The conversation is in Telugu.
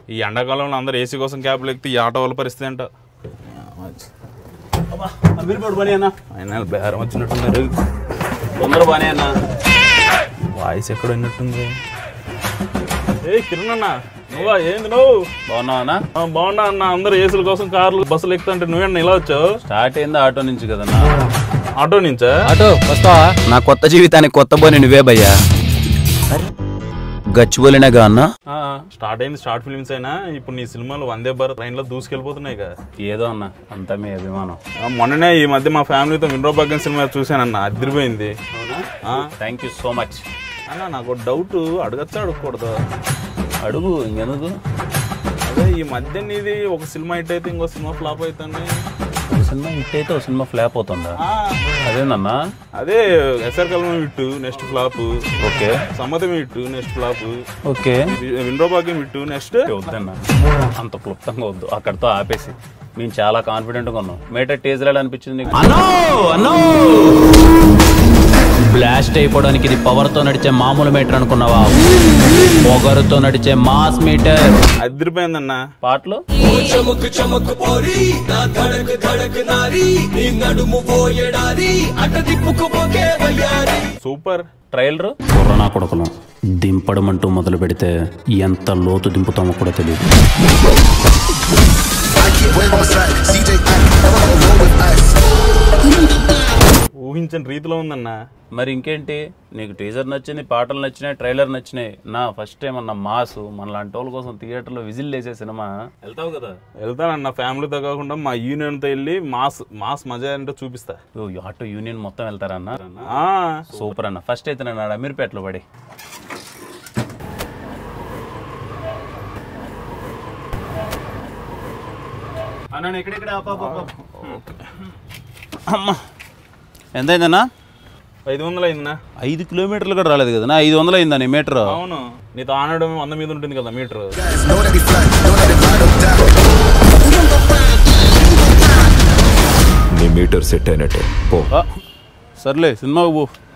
ఈ ఎండాకాలంలో అందరూ ఏసీ కోసం క్యాబ్లు ఎక్కితే ఈ ఆటో వాళ్ళ పరిస్థితి ఏంటో. ఆయన బేరం వచ్చినట్టున్నారు. తొందర బానే అన్న. వాయిస్ ఎక్కడ విన్నట్టుంది. ఏ కిరణ్ అన్న, నువ్వా? ఏంది నువ్వు? బాగున్నావా అన్న? బాగున్నా అన్న. అందరు ఏసీల కోసం కార్లు బస్సులు ఎక్కుతుంటే నువ్వేనా ఇలా వచ్చావు? స్టార్ట్ అయింది ఆటో నుంచి కదన్నా. ఆటో నుంచా? ఆటో వస్తావా? నా కొత్త జీవితానికి కొత్త బోని నువ్వే భయ్యా. గచ్చిబోలినాగా అన్న. స్టార్ట్ అయింది షార్ట్ ఫిల్మ్స్ అయినా ఇప్పుడు నీ సినిమాలు వందే భారత్ ట్రైన్ లో దూసుకెళ్ళిపోతున్నాయి కదా. ఏదో అన్న, అంతా మీ అభిమానం. మొన్ననే ఈ మధ్య మా ఫ్యామిలీతో వినోబాగ్యం సినిమా చూసానన్న, అదిరిపోయింది. థ్యాంక్ యూ సో మచ్ అన్న. నాకు డౌట్, అడగచ్చా అడగకూడదు? అడుగు, ఇంకెందుకు. అదే ఈ మధ్య నీది ఒక సినిమా హిట్ అయితే ఇంకో సినిమా ఫ్లాప్ అవుతుంది. ఒక సినిమా హిట్ అయితే ఒక సినిమా ఫ్లాప్ అవుతుందా? అదేనన్నా. అదే ఎస్ఆర్ కల్మం హిట్ నెక్స్ట్ ఫ్లాప్. ఓకే. సమ్మతం హిట్ నెక్స్ట్ ఫ్లాప్. ఓకే. వినోబాగ్యం హిట్ నెక్స్ట్. వద్దన్నా, అంత క్లుప్తంగా వద్దు, అక్కడితో ఆపేసి. మేము చాలా కాన్ఫిడెంట్గా ఉన్నాం. మేటర్ టేజర్ అనిపించింది. బ్లాస్ట్ అయిపోవడానికి ఇది పవర్ తో నడిచే మామూలు మీటర్ అనుకున్నావా? పొగరుతో నడిచే మాస్ మీటర్. అదిరిపోయిందన్న. పాటలు సూపర్. ట్రైలర్ కరోనా కొడుకులు దింపడమంటూ మొదలు పెడితే ఎంత లోతు దింపుతామో కూడా తెలియదు. ఊహించిన రీతిలో ఉందన్న. మరి ఇంకేంటి, నీకు టీజర్ నచ్చింది, పాటలు నచ్చినాయి, ట్రైలర్ నచ్చినాయి. నా ఫస్ట్ టైం అన్న మాసు మన లాంటి వాళ్ళ కోసం థియేటర్లో విజిల్ వేసే సినిమా. వెళ్తావు కదా? వెళ్తానన్న. ఫ్యామిలీతో కాకుండా మా యూనియన్తో వెళ్ళి మాస్ మజా అంటే చూపిస్తా. ఆటో యూనియన్ మొత్తం వెళ్తారన్న? సూపర్ అన్న. ఫస్ట్ అయితే నేను అమీర్పేటలో పడి. అన్న ఎక్కడెక్కడ అమ్మా ఎంత అయిందన్నా? 500 అయిందన్నా. 5 కిలోమీటర్లు కూడా రాలేదు కదా? 500 అయిందా నీ మీటర్? అవును, నీతో ఆనడం 100 మీద ఉంటుంది కదా మీటర్. నీ మీటర్ సెట్ అయినట్టే పో. సర్లే సినిమాకు పో.